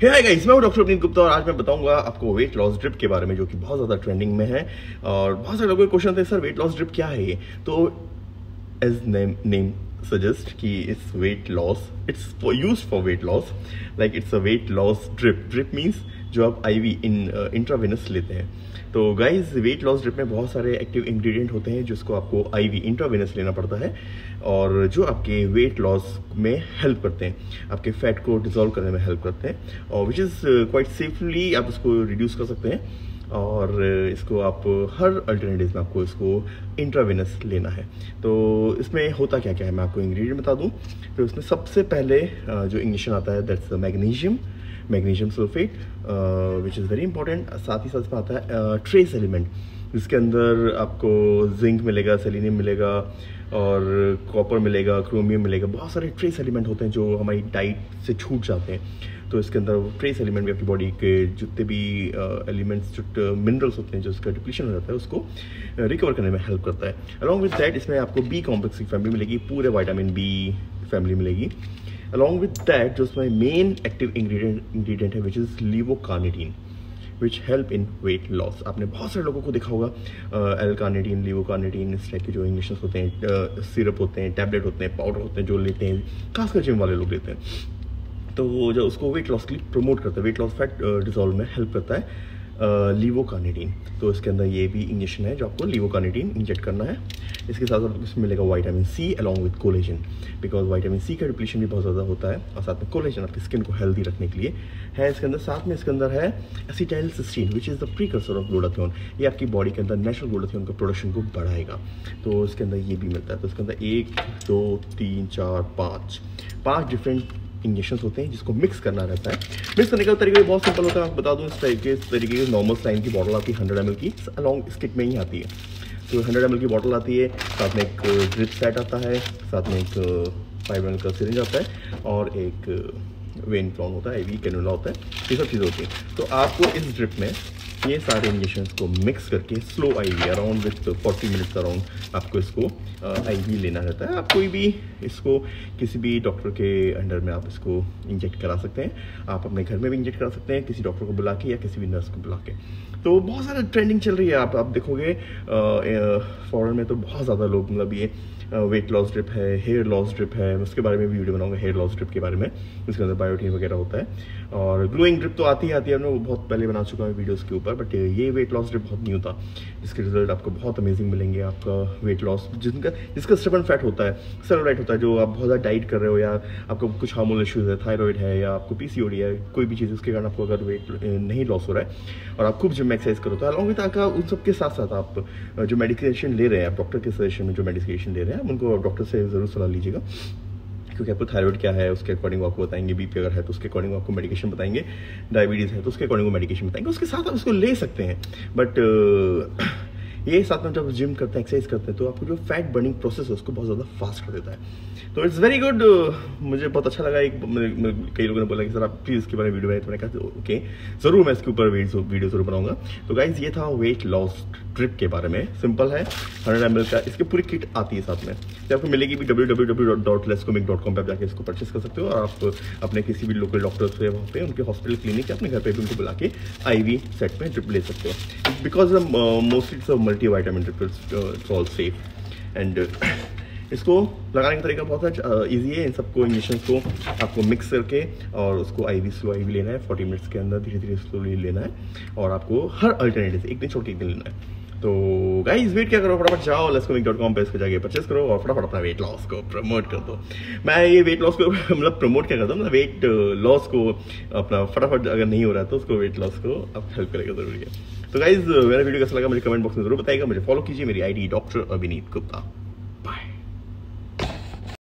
Hi guys, मैं हूं doctor अभिनीत गुप्ता और आज मैं बताऊंगा आपको वेट लॉस ड्रिप के बारे में, जो कि बहुत ज़्यादा ट्रेंडिंग में है। और बहुत सारे लोगों के क्वेश्चन थे, सर वेट लॉस ड्रिप क्या है ये? तो एज नेम सजेस्ट कि it's weight loss, it's used for weight loss, like it's a weight loss drip means जो आप आईवी इंट्रावेनस लेते हैं। तो गाइज, वेट लॉस ड्रिप में बहुत सारे एक्टिव इंग्रेडिएंट होते हैं जिसको आपको आईवी इंट्रावेनस लेना पड़ता है और जो आपके वेट लॉस में हेल्प करते हैं, आपके फैट को डिसॉल्व करने में हेल्प करते हैं और विच इज़ क्वाइट सेफली आप इसको रिड्यूस कर सकते हैं। और इसको आप हर अल्टरनेटिव में आपको इसको इंट्रावेनस लेना है। तो इसमें होता क्या क्या है, मैं आपको इंग्रेडिएंट बता दूं। तो इसमें सबसे पहले जो इंजेक्शन आता है that's magnesium sulphate which is very important. साथ ही साथ में आता है ट्रेस एलिमेंट, जिसके अंदर आपको जिंक मिलेगा, सेलेनियम मिलेगा और कॉपर मिलेगा, क्रोमियम मिलेगा। बहुत सारे ट्रेस एलिमेंट होते हैं जो हमारी डाइट से छूट जाते हैं। तो इसके अंदर ट्रेस एलिमेंट भी आपकी बॉडी के जितने भी एलिमेंट्स, जो मिनरल्स होते हैं, जो उसका डिप्लीशन हो जाता है, उसको रिकवर करने में हेल्प करता है। अलॉन्ग विद दैट इसमें आपको बी कॉम्प्लेक्स की फैमिली मिलेगी, पूरे विटामिन बी फैमिली मिलेगी। अलॉन्ग विद दैट जो उसमें मेन एक्टिव इंग्रेडिएंट है which is levocarnitine, which help in weight loss. आपने बहुत सारे लोगों को देखा होगा एल कार्निटीन, लीवोकार्निटीन, इस टाइप के जो इंजेक्शन होते हैं, सिरप होते हैं, टैबलेट होते हैं, पाउडर होते हैं, जो लेते हैं, खासकर जिम वाले लोग लेते हैं। तो जो उसको वेट लॉस के लिए प्रमोट करता है, वेट लॉस फैट डिसॉल्व में हेल्प करता है लीवोकार्निटीन। तो इसके अंदर ये भी इंजेक्शन है जो आपको लीवोकार्निटीन इंजेक्ट करना है। इसके साथ साथ इसमें मिलेगा vitamin C along with collagen, because vitamin C का डिप्लीशन भी बहुत ज़्यादा होता है और साथ में कोलेजन आपकी स्किन को हेल्दी रखने के लिए है इसके अंदर। साथ में इसके अंदर है acetylcysteine which is the precursor of glutathione. ये आपकी बॉडी के अंदर नेचुरल ग्लूटाथियोन का प्रोडक्शन को बढ़ाएगा। तो इसके अंदर ये भी मिलता है। तो इसके अंदर 1 2 3 4 5 डिफरेंट इंजेक्शन होते हैं जिसको मिक्स करना रहता है। मिक्स करने का तरीका बहुत सिंपल होता है, आपको बता दूं। इस तरीके की नॉर्मल साइन की बॉटल आती है 100 ml की, अलॉन्ग इस किट में ही आती है। तो 100 ml की बॉटल आती है, साथ में एक ड्रिप सेट आता है, साथ में एक 5 ml का सिरिंज आता है और एक वेन प्लॉन होता है, आईवी कैनुला होता है। ये सब चीज़ें होती हैं। तो आपको इस ड्रिप में ये सारे इंजेक्शन को मिक्स करके slow IV around with 40 minutes around आपको इसको आईवी लेना रहता है। आप कोई भी इसको किसी भी डॉक्टर के अंडर में आप इसको इंजेक्ट करा सकते हैं। आप अपने घर में भी इंजेक्ट करा सकते हैं, किसी डॉक्टर को बुला के या किसी भी नर्स को बुला के। तो बहुत सारा ट्रेंडिंग चल रही है। आप देखोगे फॉरेन में तो बहुत ज़्यादा लोग, मतलब ये वेट लॉस ड्रिप है, हेयर लॉस ड्रिप है, उसके बारे में भी वीडियो बनाऊंगा, हेयर लॉस ड्रिप के बारे में। इसके अंदर बायोटीन वगैरह होता है और ग्लोइंग ड्रिप तो आती है, वो बहुत पहले बना चुका है वीडियोस के ऊपर। बट ये वेट लॉस ड्रिप बहुत न्यू था, जिसके रिजल्ट आपको बहुत अमेजिंग मिलेंगे। आपका वेट लॉस जिसका स्टेबल फैट होता है, सेलुलाइट होता है, जो आप बहुत ज़्यादा डाइट कर रहे हो या आपको कुछ हार्मोनल इश्यूज है, थायराइड है या आपको पीसीओडी है, कोई भी चीज़ उसके कारण आपको अगर वेट नहीं लॉस हो रहा है और आप खूब जिम में एक्सरसाइज करो, तो अलॉन्ग विद आका उन सब के साथ साथ आप जो मेडिकेशन ले रहे हैं, आप डॉक्टर के सजेशन में जो मेडिकेशन ले रहे हैं, उनको डॉक्टर से ज़रूर सलाह लीजिएगा। क्योंकि आपको थायराइड क्या है उसके अकॉर्डिंग आपको बताएंगे, बीपी अगर है तो उसके अकॉर्डिंग आपको मेडिकेशन बताएंगे, डायबिटीज़ है तो उसके अकॉर्डिंग मेडिकेशन बताएंगे। उसके साथ आप उसको ले सकते हैं। बट ये साथ में जब जिम करते हैं, एक्सरसाइज करते हैं, तो आपको जो फैट बर्निंग प्रोसेस है उसको बहुत ज़्यादा फास्ट कर देता है। तो इट्स वेरी गुड। मुझे बहुत अच्छा लगा। कई लोगों ने बोला कि सर आप प्लीज़ इसके बारे में वीडियो बनाए, तो मैंने कहा ओके ज़रूर मैं इसके ऊपर वीडियो ज़रूर बनाऊंगा। तो गाइज, ये था वेट लॉस ड्रिप के बारे में। सिंपल है, 100 ml का इसकी पूरी किट आती है साथ में। तो आपको मिलेगी भी www.lescomic.com पर आप जाके इसको परचेस कर सकते हो और आप अपने किसी भी लोकल डॉक्टर से वहाँ पे, उनके हॉस्पिटल, क्लिनिक या अपने घर पे भी उनको बुला के आईवी सेट में ड्रिप ले सकते हो। Because mostly it's multi vitamin drip, it's all safe. And इसको लगाने का तरीका बहुत ईजी है। इन सबको इंजेक्शन को आपको मिक्स करके और उसको स्लो आईवी लेना है 40 मिनट्स के अंदर, धीरे धीरे स्लोली लेना है और आपको हर अल्टरनेटिव एक दिन छोड़ के एक दिन लेना है। तो गाइस, वेट क्या करो, फटाफट जाओ lescomic.com पे इसको जाके परचेस करो और फटाफट अपना वेट लॉस को प्रमोट कर दो। मैं ये वेट लॉस को मतलब प्रमोट क्या करता हूँ, मतलब वेट लॉस को अपना फटाफट अगर नहीं हो रहा है तो उसको वेट लॉस को आप हेल्प करेगा जरूरी है। तो गाइज, मेरा वीडियो कैसा लगा मुझे कमेंट बॉक्स में जरूर बताइएगा। मुझे फॉलो कीजिए, मेरी आईडी डॉक्टर अभिनीत गुप्ता।